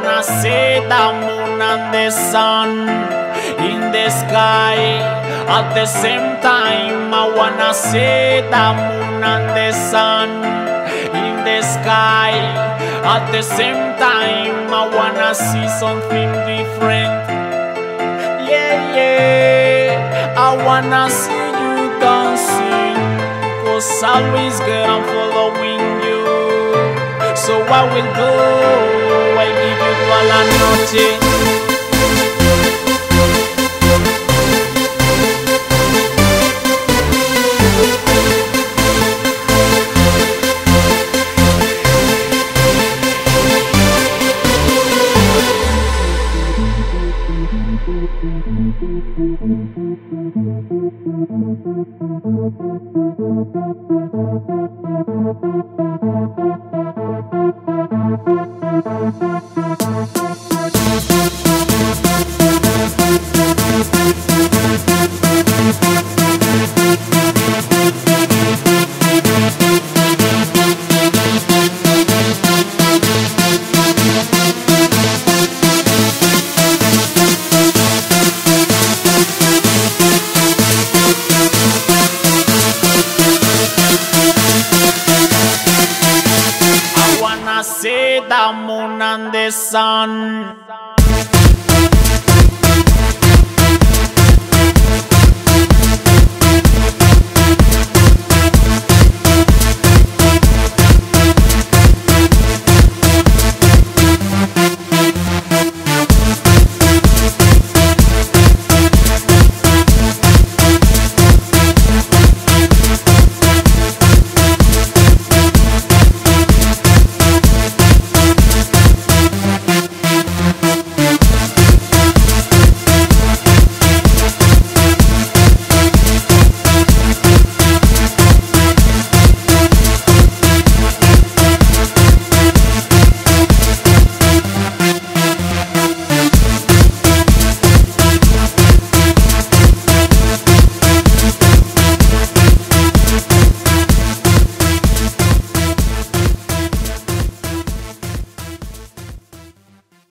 wanna see the moon and the sun in the sky at the same time. I wanna see the moon and the sun in the sky at the same time. I wanna see something different. Yeah, yeah, I wanna see you dancing, 'cause always girl I'm following you. So I will go, I give you toda la noche. See the moon and the sun.